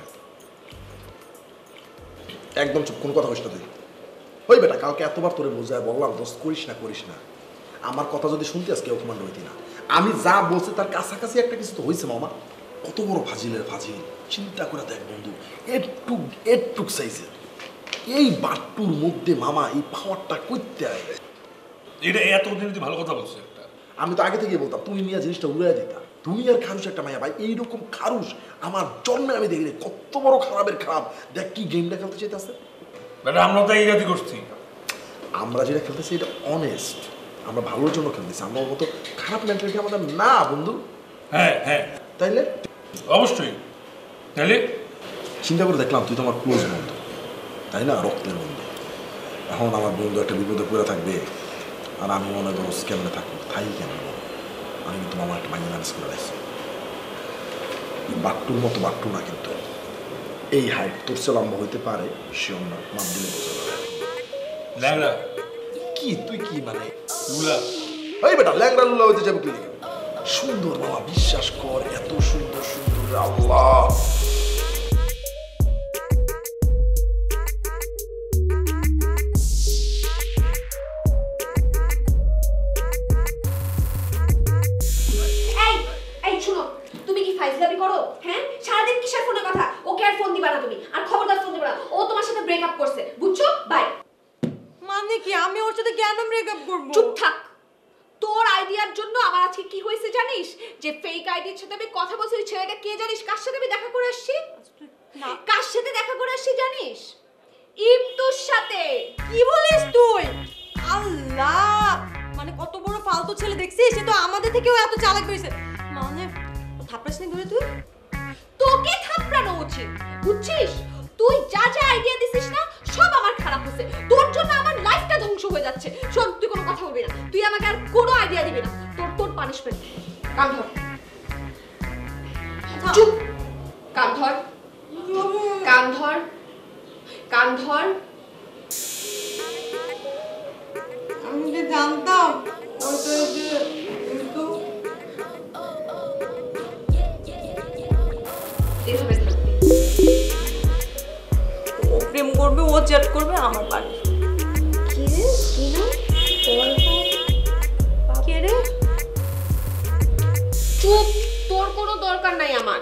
Speaker 7: একদম চুপ, কোনো কথা বলিস না তুই। ওই বেটা, কালকে এতবার তোরে বোঝায় বললাম দোস্ত করিস না। আমার কথা যদি শুনতে আজকে অপমান হইতি না। আমি যা বলছি তার কাছাকাছি একটা কিছু তো হয়েছে মামা। কত বড় ফাজিল, চিন্তা করে দেখ বন্ধু, এটুক সাইজের এই বাট্টুর মধ্যে মামা এই পাওয়ারটা করতে হয়।
Speaker 2: এটা এতদিন তুই ভালো কথা বলছিস একটা।
Speaker 7: আমি তো আগে থেকে বলতাম তুমি মিয়া জিনিসটা উড়াই দিতা। তুমি আর খারুস একটা মাইয়া ভাই, এইরকম খারুস আমার জন্মে আমি দেখিনি। কত বড় খারাপের খারাপ, দেখ কি গেমটা খেলতে চাইতেছে।
Speaker 2: আমরা তো এই জাতি করছি,
Speaker 7: আমরা যেটা খেলতেছি এটা অনেস্ট, আমরা ভালোর জন্য খেলতেছি। আমার মতো খারাপ মেন্টালিটি আমাদের না বন্ধু।
Speaker 2: হ্যাঁ,
Speaker 7: তাইলে
Speaker 2: অবশ্যই। তাহলে
Speaker 7: চিন্তা করে দেখলাম তুই তো আমার ক্লোজ বন্ধু, তাই না, রক্তের বন্ধু। এখন আমার বন্ধু একটা বিপদে পড়ে থাকবে আর আমি মনে করো কেমনে থাকবো, তাই কেন আমি কিন্তু আমার একটা মাইনে ম্যানেজ করে রাখছি। বাট্টুর মতো বাট্টু না, কিন্তু এই হাইট তোর সে লম্বা হইতে পারে, সে অন্য মাপ দিলে বোঝা যাবে।
Speaker 2: ল্যাংড়া
Speaker 7: কি তুই কি মানে
Speaker 2: লুলা?
Speaker 7: ওই বেটা ল্যাংড়া লুলা হইতে যাবে কি? সুন্দর বাবা, বিশ্বাস কর, এত সুন্দর আল্লাহ।
Speaker 3: এই শুনো, তুমি কি ফাইজলামি করো? হ্যাঁ, সারাদিন কিসের ফোনে কথা? ওকে আর ফোন দিবা না তুমি, আর খবরদার ফোন দিবা না। ও তোমার সাথে ব্রেকআপ করছে, বুঝছো? বাই।
Speaker 5: মানে কি আমি ওর সাথে কেন ব্রেকআপ করব?
Speaker 3: চুপ থাক। তোর আইডিয়ার জন্য আমার আজকে কি হয়েছে জানিস? যে ফেক আইডির সাথে আমি কথা বলছি, ওই ছেলেটা কে জানিস? কার সাথে আমি দেখা করে আসছি?
Speaker 5: না,
Speaker 3: কার সাথে দেখা করে আসছি জানিস? ইমতুর সাথে।
Speaker 5: কি বলিস তুই? আল্লাহ, মানে কত বড় ফালতু ছেলে দেখছিস, সে তো আমাদের থেকেও এত চালাক হয়েছে। মানে থাপড়াস নি ধরে তুই?
Speaker 3: তোকে থাপড়ানো উচিত, বুঝছিস? তুই যা যা আইডিয়া দিছিস না সব আমার খারাপ হচ্ছে, তোর জন্য আমার লাইফটা ধ্বংস হয়ে যাচ্ছে। শোন, তুই কোনো কথা বলবি না, তুই আমাকে আর কোনো আইডিয়া দিবি না। তোর পানিশমেন্ট। কান ধর, চুপ, কান ধর, কান ধর, কান ধর।
Speaker 5: আমি যে জানতাম ওটা যে কিন্তু
Speaker 3: এভাবে থাকবি।
Speaker 5: ও প্রেম করবে, ও চ্যাট করবে আমার বাড়ি।
Speaker 3: কি রে, কি না?
Speaker 5: কে রে?
Speaker 3: চুপ, তোর কোনো দরকার নাই আমার।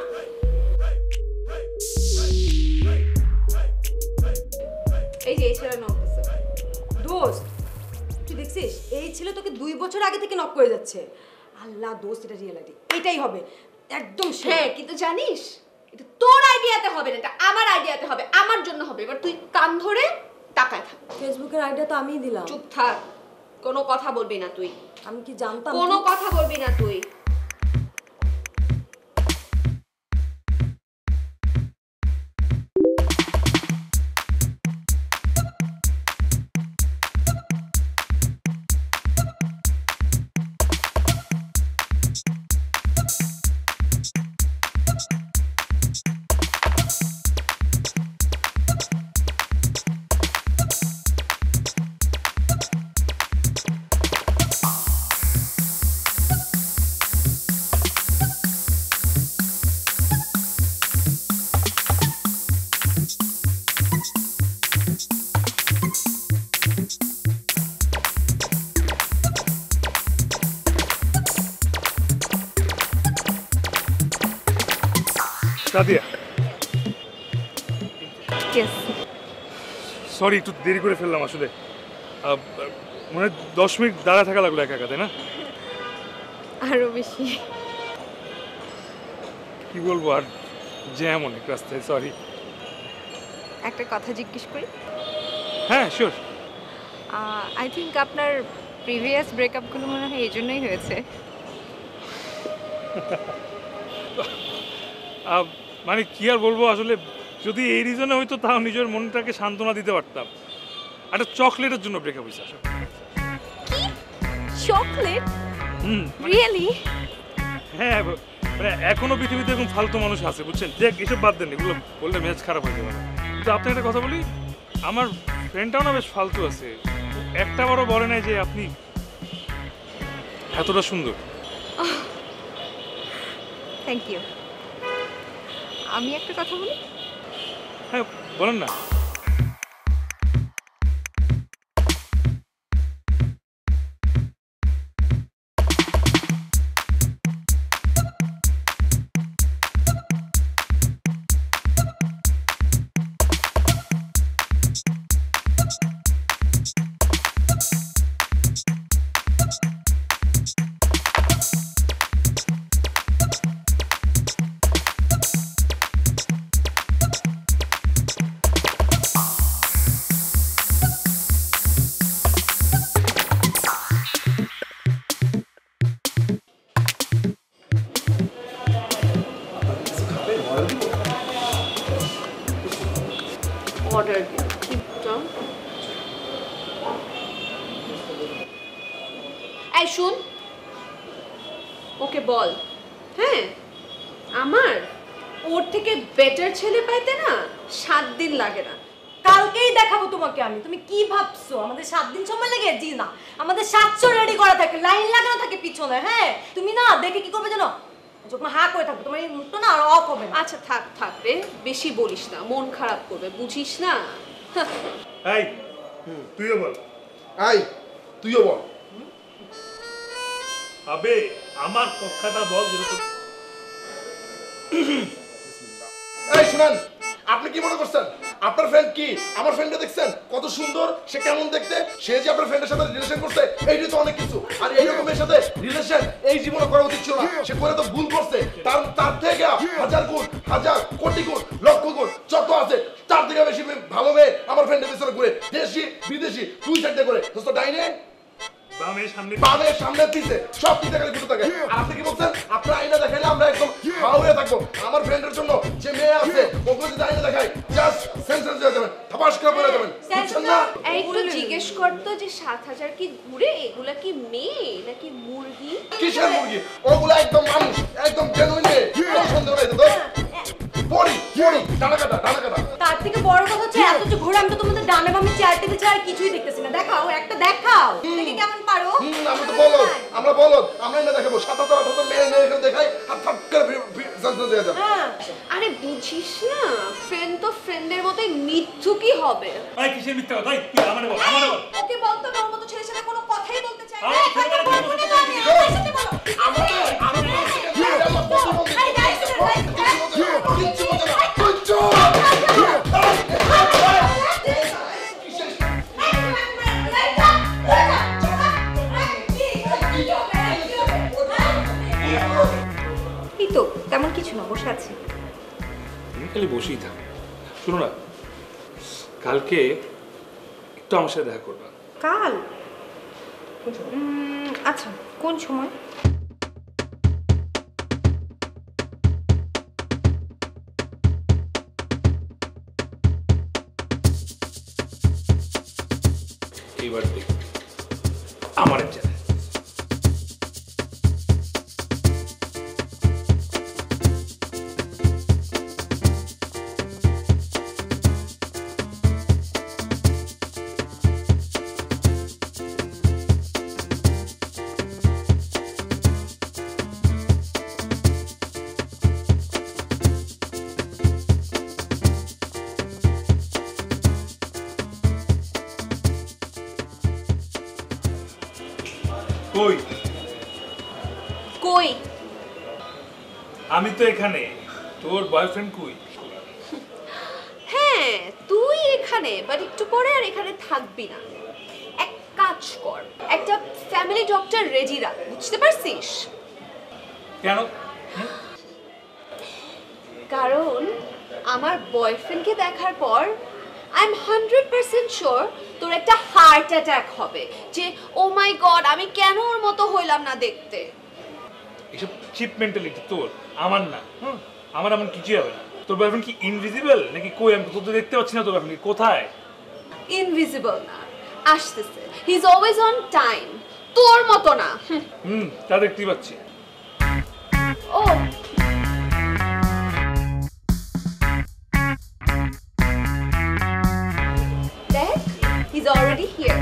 Speaker 3: এই যে এই ছেলে নক দিছে।
Speaker 5: দোস্ত, তুই দেখছিস এই ছেলে তোকে 2 বছর আগে থেকে নক করে যাচ্ছে। আল্লাহ দোস্ত, এটা রিয়েলিটি, এটাই হবে একদম।
Speaker 3: হ্যাঁ, কিন্তু জানিস এটা তোর আইডিয়াতে হবে না, এটা আমার আইডিয়াতে হবে, আমার জন্য হবে। এবার তুই কান ধরে তাকায় থাক।
Speaker 5: ফেসবুকের আইডিয়া তো আমিই দিলাম।
Speaker 3: চুপ থাক, কোনো কথা বলবি না তুই,
Speaker 5: আমি কি জানতাম?
Speaker 3: কোনো কথা বলবি না তুই।
Speaker 2: সাদিয়া,
Speaker 5: Yes.
Speaker 2: সরি একটু দেরি করে ফেললাম আসলে। মানে 10 মিনিট দাঁড়া থাকা লাগলো একা একা, তাই না?
Speaker 5: আরো বেশি।
Speaker 2: কি বলবো, আর জ্যাম অনেক রাস্তায়, সরি।
Speaker 8: একটা কথা জিজ্ঞেস করি?
Speaker 2: হ্যাঁ, শিওর।
Speaker 8: আই থিঙ্ক আপনার প্রিভিয়াস ব্রেকআপগুলো মনে হয় এই জন্যই হয়েছে।
Speaker 2: মানে কি আর বলবো, আসলে যদি এই রিজনে হয়তো তাও নিজের মনটাকে সান্ত্বনা দিতে পারতাম। একটা চকলেটের জন্য ব্রেকআপ হয়েছে আসলে।
Speaker 8: চকলেট?
Speaker 2: Hmm,
Speaker 8: really?
Speaker 2: হ্যাঁ, মানে এখনো পৃথিবীতে এরকম ফালতু মানুষ আছে, বুঝছেন? যে এসব বাদ দেন, এগুলো বললে মেজাজ খারাপ হয়ে যাবে। কিন্তু আপনাকে একটা কথা বলি, আমার ফ্রেন্ডটাও না বেশ ফালতু আছে। একটা বারও বলে নাই যে আপনি এতটা সুন্দর।
Speaker 8: Thank you. আমি একটা কথা বলি?
Speaker 2: হ্যাঁ, বলেন না।
Speaker 3: অর্ডার দিন। এই শুন, ওকে বল, হ্যাঁ আমার ওর থেকে বেটার ছেলে পাইতে না 7 দিন লাগে না।
Speaker 5: কালকেই দেখাবো তোমাকে আমি। তুমি কি ভাবছো আমাদের 7 দিন সময় লাগে? জি না, আমাদের 700 রেডি করা থাকে, লাইন লাগানো থাকে পিছনে। হ্যাঁ, তুমি না দেখে কি করবে জানো? যখন হা করে থাকবে তোমার এই মুখটা না আর অফ হবে না।
Speaker 3: আচ্ছা থাক থাক রে, বেশি বলিস না, মন খারাপ করবে, বুঝিস না?
Speaker 2: এই, তুইও বল।
Speaker 7: আই তুইও বল।
Speaker 2: আবে আমার কথাটা বল।
Speaker 7: এই শুনেন, আপনি কি মনে করছেন আপনার ফ্রেন্ড কি আমার ফ্রেন্ডকে দেখছেন কত সুন্দর, সে কেমন দেখতে, সে যে আপনার ফ্রেন্ডের সাথে রিলেশন করছে এইটাই তো অনেক কিছু। আর এইরকমের সাথে রিলেশন এই জীবনে করা উচিত ছিল না, সে করে তো ভুল করছে। তার থেকে 1000 গুণ, 1000 কোটি গুণ, লক্ষ গুণ যত আছে তার থেকে বেশি ভালো মেয়ে আমার ফ্রেন্ডের পিছনে ঘুরে, দেশি বিদেশি তুই সাইডে করে দোস্ত ডাইনে। বামের সামনে পিছে সব দিকে খালি গুঁতো থাকে। আর আপনি কি বলছেন? আপনার আয়না দেখাইলে আমরা একদম হাও হয়ে থাকবো। আমার ফ্রেন্ডের জন্য যে মেয়ে আছে ওকে যদি আয়না দেখাই জাস্ট সেন্সেন্স হয়ে যাবেন, থাপাস করে পড়ে যাবেন, বুঝছেন না?
Speaker 3: এই একটু জিজ্ঞেস করতো যে ৭,০০০ কি ঘুরে, এগুলা কি মেয়ে নাকি মুরগি?
Speaker 7: কিসের মুরগি? ওগুলা একদম মানুষ, একদম জেনুইন মেয়ে। কোনো সন্দেহ নাই তো। পড়ি ডানা কাটা।
Speaker 5: তার থেকে বড় কথা হচ্ছে এত যে ঘোরা আমি তো তোমাদের ডানে বামে চেয়ার টেবিল ছাড়া কিছুই দেখতেছি না। দেখাও একটা দেখাও, দেখে কেমন পারো।
Speaker 7: আমরা তো বলদ, আমরা না দেখাবো ৭,০০০ মেয়ে এখানে দেখাই আর থাপ করে সেন্সেন্স হয়ে যাবে।
Speaker 3: আরে বুঝিস না, ফ্রেন্ড তো ফ্রেন্ডের মতোই মিথ্যুকই হবে।
Speaker 2: ভাই কিসের মিথ্যা কথা? তুই আমারে বল।
Speaker 5: ওকে বলতো না, ওর মতো ছেলের সাথে কোনো কথাই বলতে চাই না।
Speaker 8: এই তো তেমন কিছু না, বসে আছি।
Speaker 2: তুমি খালি বসেই থাক। শোনো না, কালকে একটু আমার সাথে দেখা করবা।
Speaker 8: কাল? আচ্ছা, কোন সময়?
Speaker 2: এইবার দেখ আমার এক চ্যানেল। কই
Speaker 3: কই?
Speaker 2: আমি তো এখানে। তোর বয়ফ্রেন্ড কই?
Speaker 3: হ্যাঁ তুই এখানে, বাট একটু পরে আর এখানে থাকবি না। এক কাজ কর, একটা ফ্যামিলি ডক্টর রেডি রাখ, বুঝতে পারছিস?
Speaker 2: কেন?
Speaker 3: কারণ আমার বয়ফ্রেন্ডকে দেখার পর আই এম 100% শিওর তোর একটা হার্ট অ্যাটাক হবে, যে ও মাই গড আমি কেন ওর মতো হইলাম না দেখতে।
Speaker 2: এসব চিপ মেন্টালিটি তোর, আমার না। আমার এমন কিছুই হবে না। তোর বয়ফ্রেন্ড কি ইনভিজিবল নাকি কই? আমি তো দেখতে পাচ্ছি না তোর বয়ফ্রেন্ড কোথায়।
Speaker 3: ইনভিজিবল না, আসতেছে। He is always on time, তোর মতো না।
Speaker 2: তা দেখতেই পাচ্ছি।
Speaker 3: ও দেখ, he is already here.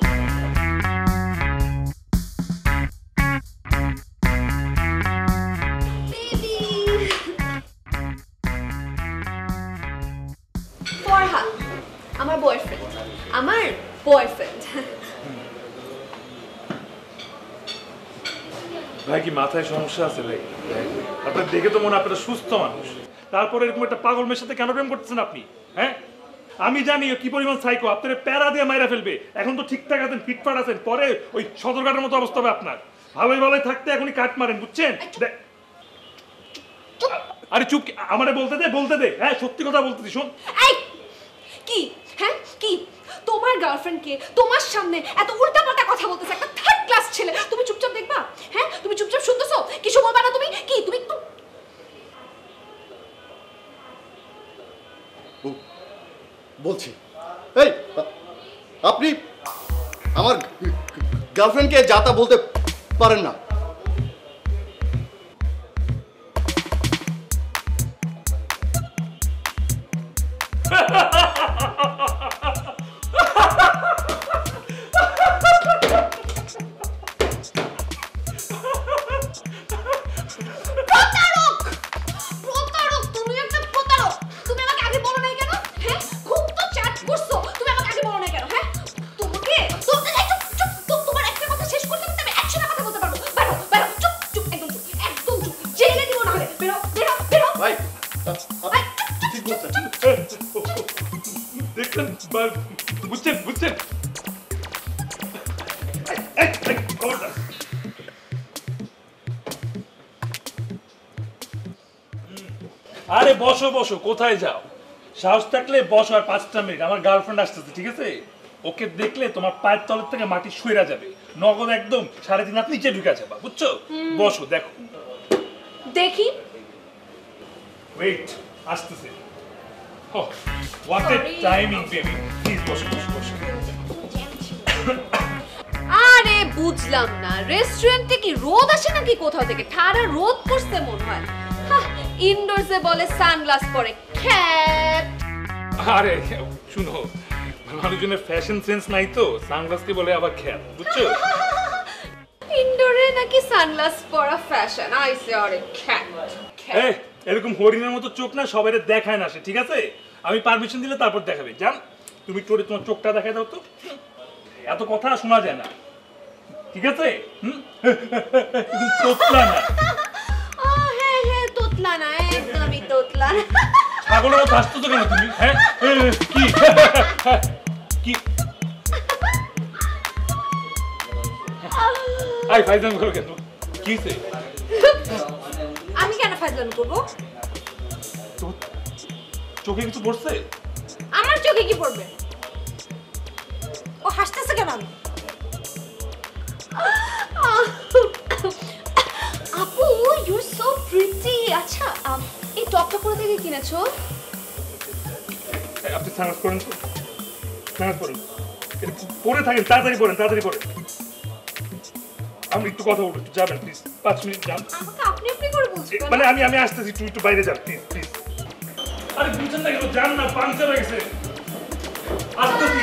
Speaker 3: Farhad আমার বয়ফ্রেন্ড,
Speaker 2: ভাই কি মাথায় সমস্যা আছে ভাই? আপনার দেখে তো মনে হয় আপনারা সুস্থ মানুষ, তারপরে এরকম একটা পাগল মেয়ের সাথে কেন প্রেম করতেছেন আপনি? হ্যাঁ আমি জানি কি পরিমাণ সাইকো, আপনারা প্যারা দিয়ে মাইরা ফেলবে। এখন তো ঠিকঠাক আছেন, ফিটফাট আছেন, পরে ওই সদরঘাটের মতো অবস্থা হবে আপনার। ভালোই থাকতে এখনই কাট মারেন, বুঝছেন? আরে চুপ, আমারে বলতে দে। হ্যাঁ সত্যি কথা বলতেছি, শোন।
Speaker 3: কি হ্যাঁ কি তোমার গার্লফ্রেন্ডকে তোমার সামনে এত উল্টাপাল্টা কথা বলতেছে একটা থার্ড ক্লাস ছেলে, তুমি চুপচাপ দেখবা? হ্যাঁ তুমি চুপচাপ শুনতেছো? কিছু বলবা না তুমি? কি তুমি
Speaker 9: বলছি, এই আপনি আমার গার্লফ্রেন্ডকে যা তা বলতে পারেন না।
Speaker 2: দেখছেন? বুঝছেন? আরে বসো, কোথায় যাও? সাহস থাকলে বসো আর 5টা মিনিট, আমার গার্লফ্রেন্ড আসতেছে, ঠিক আছে? ওকে দেখলে তোমার পায়ের তলের থেকে মাটি সইরা যাবে, নগদ একদম 3.5 হাত নিচে ঢুকে যাবে, বুঝছো? বসো দেখো।
Speaker 3: দেখি।
Speaker 2: ওয়েট, আসতেছে। Oh, what a timing, baby. Please বসো বসো বসো।
Speaker 3: আরে বুঝলাম না, রেস্টুরেন্টে কি রোদ আসে নাকি কোথাও থেকে? ঠাড়া রোদ পড়ছে মনে হয়। ইনডোরসে বলে সানগ্লাস পরে খ্যাট।
Speaker 2: আরে শুনো, মানুষজনের ফ্যাশন সেন্স নাই তো, সানগ্লাসকে বলে আবার খ্যাট, বুঝছো?
Speaker 3: ইনডোরে নাকি সানগ্লাস পরা ফ্যাশন, আইসে আরে খ্যাট।
Speaker 2: এই এরকম হরিণের মতো চোখ না সবাইরে দেখায় না সে, ঠিক আছে? আমি পারমিশন দিলে তারপর দেখাবে। জান, তুমি একটু তোমার চোখটা দেখাই দাও তো। এত কথা শোনা যায় না, ঠিক আছে? তোতলা না।
Speaker 3: হ্যাঁ হ্যাঁ, তোতলা না, একদমই তোতলা না।
Speaker 2: ছাগলের মতো হাসতো তো কেন তুমি? হ্যাঁ কি কি? আই ফাইজান করো কেন? কি হইছে?
Speaker 5: আমি কেন ফাজলামি করবো?
Speaker 2: চোখে কিছু পড়ছে?
Speaker 5: আমার চোখে কি পড়বে? ও হাসতেছে কেন?
Speaker 3: আপু, ইউ আর সো প্রিটি। আচ্ছা, এই টপটা কোথা থেকে কিনেছো?
Speaker 2: আপনি সানগ্লাস পরেন তো? সানগ্লাস পরেন, পরে থাকেন, তাড়াতাড়ি পরেন, তাড়াতাড়ি পরেন। আমি একটু কথা বলবো, একটু যাবেন প্লিজ, 5 মিনিট যান।
Speaker 3: আমাকে আপনি আপনি করে বলছেন?
Speaker 2: মানে আমি আসতেছি, একটু বাইরে যান প্লিজ প্লিজ। আরে বুঝছেন না কেন? যান না, পাংচার হয়ে গেছে। আসতেছি।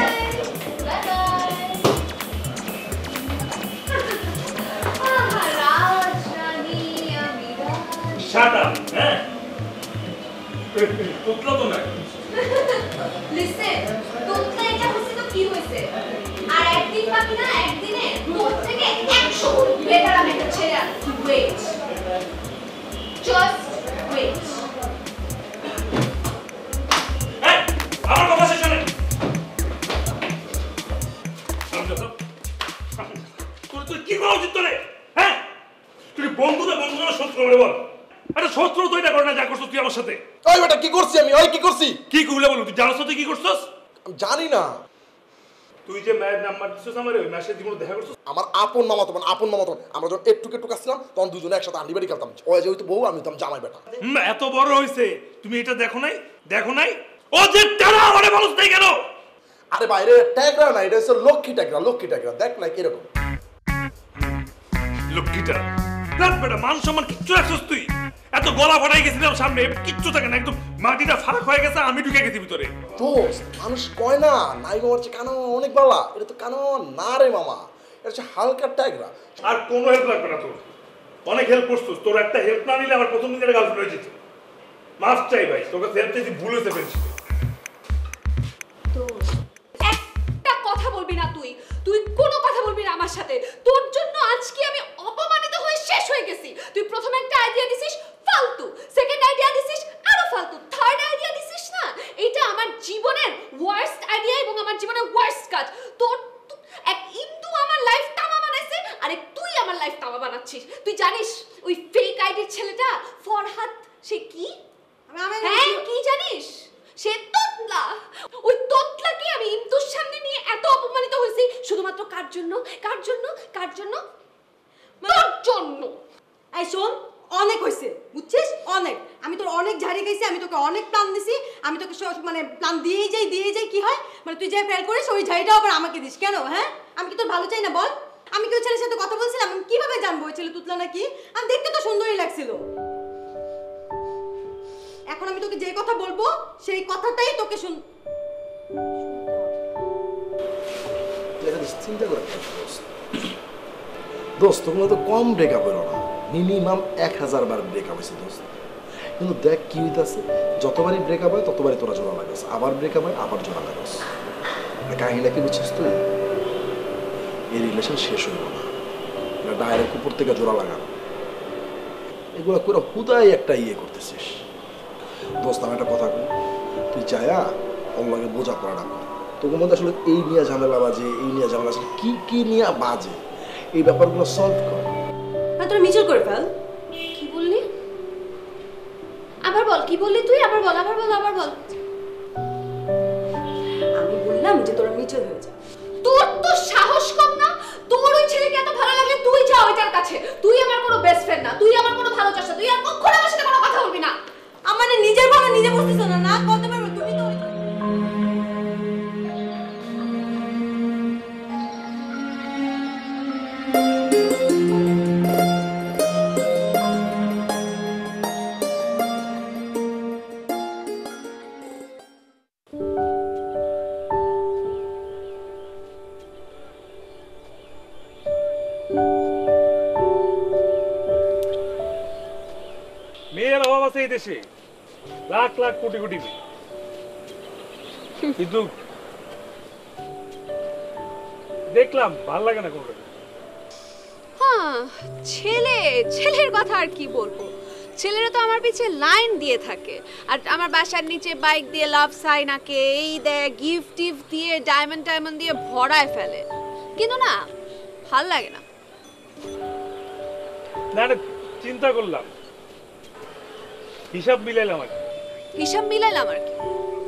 Speaker 2: শাট আপ, হ্যাঁ? তোতলা তো না।
Speaker 3: লিসেন, তোতলা এটা হচ্ছে তো কি হয়েছে? আর একদিন বাকি না, একদিনে তোর থেকে 100 গুণ বেটার আমি একটা ছেলে আনছি। Wait, just wait.
Speaker 2: আমার কথা শেষ হলে তুই কি করা উচিত তোরে? হ্যাঁ, তুই বন্ধুদের শত্রু করে বল। আরে শত্রু তো এটা করে না যা করছিস তুই আমার সাথে।
Speaker 7: ওই বেটা কি করছি আমি? ওই কি করছি?
Speaker 2: কি করলে বল? তুই জানাস তুই কি করছিস?
Speaker 7: আমি জানি না।
Speaker 2: তুই যে মায়ের নাম্বার দিছিস আমারে, ওই মাসের জীবনে দেখা করছিস?
Speaker 7: আমার আপন মামা তোমার আপন মামা তোমার, আমরা যখন একটু আসছিলাম তখন দুজনে একসাথে আন্টি বাড়ি খেলতাম। ওই যে হইতো বউ, আমি হইতাম জামাই বেটা।
Speaker 2: এত বড় হইছে তুমি এটা দেখো নাই? দেখো নাই? ও যে টানা আমারে বলছ তাই কেন?
Speaker 7: আরে বাইরে ট্যাগরা না, এটা হচ্ছে লক্ষ্মী ট্যাগরা, লক্ষ্মী ট্যাগরা। দেখ না কিরকম
Speaker 2: লক্ষ্মীটা। রাত বেটা মান সম্মান কিচ্ছু রাখছিস তুই? এত গলা ফাটাই গেছিলাম সামনে, কিচ্ছু থাকে না, একদম মাটিটা ফারাক হয়ে গেছে, আমি ঢুকে গেছি ভিতরে।
Speaker 7: দোস্ত, মানুষ কয় না নাই মামার চেয়ে কানো অনেক বালা। এটা তো কানো না রে মামা, এটা হচ্ছে হালকা ট্যাগরা।
Speaker 2: আর কোনো হেল্প লাগবে না তোর, অনেক হেল্প করছিস। তোর একটা হেল্প না নিলে আমার প্রথম দিনের গার্লফ্রেন্ড হয়ে যেত। মাফ চাই ভাই, তোর কাছে হেল্প চাইছি, ভুল হয়েছে ফেলছি।
Speaker 3: একটা কথা বলবি না তুই, তুই কোনো কথা বলবি না আমার সাথে। তোর জন্য আজকে আমি অপমানিত হয়ে শেষ হয়ে গেছি। তুই প্রথম একটা আইডিয়া দিছিস ফালতু, সেকেন্ড আইডিয়া দিছিস আরো ফালতু, থার্ড আইডিয়া দিছিস না, এটা আমার জীবনের ওয়ার্স্ট আইডিয়া এবং আমার জীবনের ওয়ার্স্ট কাজ। তোর এক ইন্দু আমার লাইফ তামা বানাইছে, আরে তুই আমার লাইফ তামা বানাচ্ছিস। তুই জানিস ওই ফেক আইডির ছেলেটা ফরহাদ, সে কি? হ্যাঁ কি জানিস? সে তোতলা। ওই তোতলাকে আমি ইমতুর সামনে নিয়ে এত অপমানিত হয়েছি শুধুমাত্র কার জন্য? কার জন্য? কার জন্য? তোর জন্য।
Speaker 5: এই শোন, অনেক হয়েছে বুঝছিস? অনেক। আমি তোর অনেক ঝাড়ি খাইছি, আমি তোকে অনেক প্ল্যান দিছি, আমি তোকে মানে প্ল্যান দিয়েই যাই কি হয়? মানে তুই যে ফেল করিস ওই ঝাড়িটাও আবার আমাকে দিস কেন? হ্যাঁ, আমি কি তোর ভালো চাই না বল? আমি কি ওই ছেলের সাথে কথা বলছিলাম? আমি কিভাবে জানবো ওই ছেলে তুতলা নাকি? আমি দেখতে তো সুন্দরই লাগছিল। এখন আমি তোকে যে কথা বলবো সেই কথাটাই তোকে
Speaker 7: চিন্তা করে দোস্ত, তোমরা তো কম ব্রেকআপ হইল না, মিনিমাম 1000 বার ব্রেকআপ হয়েছে দোস্ত। কিন্তু দেখ কি হইতেছে, যতবারই ব্রেকআপ হয় ততবারই তোরা জোড়া লাগাস, আবার ব্রেকআপ হয় আবার জোড়া লাগাস। কাহিনীটা কি বুঝছিস তুই? এই রিলেশন শেষ হইল না, এটা ডাইরেক্ট উপর থেকে জোড়া লাগানো। এগুলো করে হুদাই একটা ইয়ে করতেছিস দোস্ত। আমি একটা কথা কই, তুই চায়া অল্লাহকে বোঝা পড়া কর। তোর মধ্যে আসলে এই নিয়ে ঝামেলা বাজে, এই নিয়ে ঝামেলা আসলে কি কি নিয়ে বাজে, এই ব্যাপারগুলো সলভ কর।
Speaker 5: না তোরা মিচুর করে ফেল।
Speaker 3: কি বললি? আবার বল, কি বললি তুই? আবার বল, আবার বল, আবার বল।
Speaker 5: আমি বললাম যে তোরা মিচুর হয়ে যা।
Speaker 3: সাহস কম না? তোর ওই ছেলেকে এত ভালো লাগলে তুই যা ওইটার কাছে। তুই আমার কোনো বেস্ট ফ্রেন্ড না, তুই আমার কোনো ভালো চাস না, তুই আর কখনো আমার সাথে কোনো কথা বলবি না।
Speaker 5: আমার নিজের ভালো নিজে বুঝতেছ না, না করতে পারবে তুমি তো।
Speaker 2: মেয়ের অভাব আছে এই দেশে, লাখ লাখ কোটি কোটি মেয়ে, কিন্তু দেখলাম ভাল লাগে না কোনটা।
Speaker 3: হ্যাঁ, ছেলের কথা আর কি বলবো। ছেলেরা তো আমার পিছে লাইন দিয়ে থাকে, আর আমার বাসার নিচে বাইক দিয়ে লাভ সাইন আঁকে, এই দেয়, গিফট টিফট দিয়ে, ডায়মন্ড দিয়ে ভরায় ফেলে, কিন্তু না, ভাল লাগে না।
Speaker 2: না চিন্তা করলাম, হিসাব মিলাইলাম আর কি।
Speaker 3: হিসাব মিলাইলাম আর কি?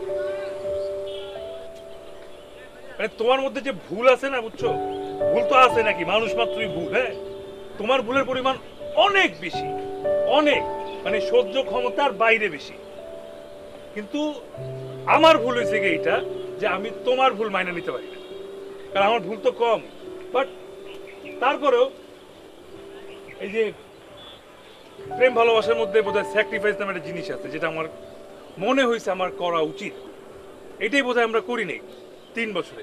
Speaker 2: মানে তোমার মধ্যে যে ভুল আছে না, বুঝছো, ভুল তো আছে নাকি, মানুষ মাত্রই ভুল। হ্যাঁ, তোমার ভুলের পরিমাণ অনেক বেশি, অনেক, মানে সহ্য ক্ষমতার বাইরে বেশি। কিন্তু আমার ভুল হয়েছে কি এইটা, যে আমি তোমার ভুল মাইনে নিতে পারি না, কারণ আমার ভুল তো কম। বাট তারপরেও এই যে প্রেম ভালোবাসার মধ্যে বোধহয় স্যাক্রিফাইস নামে একটা জিনিস আছে, যেটা আমার মনে হয়েছে আমার করা উচিত। এটাই বোধহয় আমরা করি নাই 3 বছরে।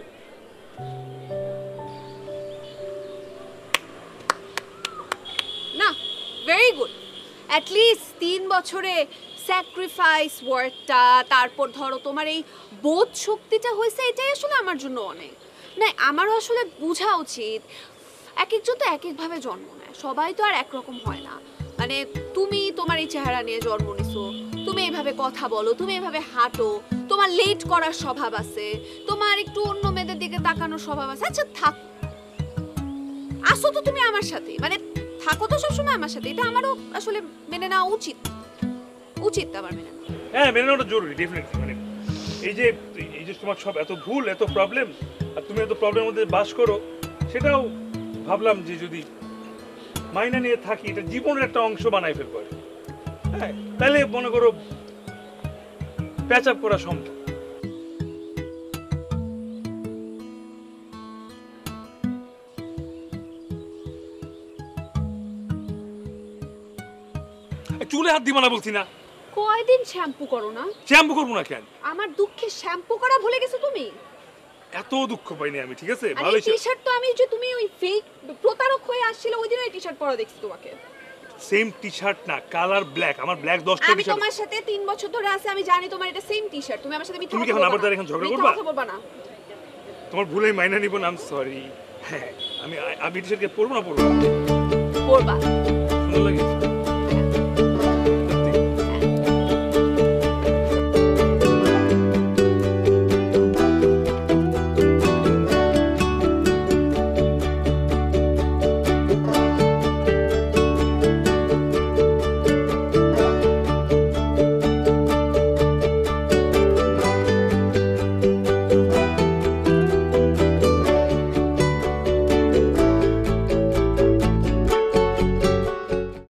Speaker 3: না, ভেরি গুড। অ্যাট লিস্ট 3 বছরে স্যাক্রিফাইস ওয়ার্ডটা, তারপর ধরো তোমার এই বোধ শক্তিটা হয়েছে, এটাই আসলে আমার জন্য অনেক। না, আমারও আসলে বোঝা উচিত, এক একজন তো এক একভাবে জন্ম নেয়, সবাই তো আর একরকম হয় না। মানে তুমি তোমার এই চেহারা নিয়ে জন্ম নিছো, তুমি এইভাবে কথা বলো, তুমি এইভাবে হাঁটো, তোমার লেট করার স্বভাব আছে, তোমার একটু অন্য মেয়েদের দিকে তাকানোর স্বভাব আছে। আচ্ছা থাক, আসো তো তুমি আমার সাথে, মানে থাকো তো সবসময় আমার সাথে, এটা আমারও আসলে মেনে নেওয়া উচিত আমার মেনে নেওয়া।
Speaker 2: হ্যাঁ, মেনে নেওয়াটা জরুরি, ডেফিনেটলি। মানে এই যে তোমার সব এত ভুল, এত প্রবলেম, আর তুমি এত প্রবলেমের মধ্যে বাস করো, সেটাও ভাবলাম যে যদি মাইনা নিয়ে থাকি, এটা জীবনের একটা অংশ বানাই ফেলবো। হ্যাঁ, তাহলে মনে করো প্যাচ আপ করা সম্ভব। চুলে হাত দিবা না বলছি না?
Speaker 3: কয়দিন শ্যাম্পু করো না?
Speaker 2: শ্যাম্পু করবো না কেন?
Speaker 3: আমার দুঃখে শ্যাম্পু করা ভুলে গেছো তুমি?
Speaker 2: এত দুঃখ পাইনি আমি, ঠিক আছে?
Speaker 3: ভালো টি-শার্ট তো আমি, যে তুমি ওই ফেক প্রতারক হয়ে আসছিল ওই দিনই টি-শার্ট পরা দেখছি তোমাকে।
Speaker 2: সেম টি-শার্ট না, কালার ব্ল্যাক। আমার ব্ল্যাক 10টা টি-শার্ট।
Speaker 3: আমি তোমার সাথে 3 বছর ধরে আছি, আমি জানি তোমার এটা সেম টি-শার্ট। তুমি আমার সাথে মিথ্যা
Speaker 2: তুমি কি এখন আবার তার এখন ঝগড়া করবা?
Speaker 3: কথা বলবা না।
Speaker 2: তোমার ভুলে মাইনা নিব না, আই এম সরি। হ্যাঁ, আমি টি-শার্টকে পরবো না?
Speaker 3: পরবা।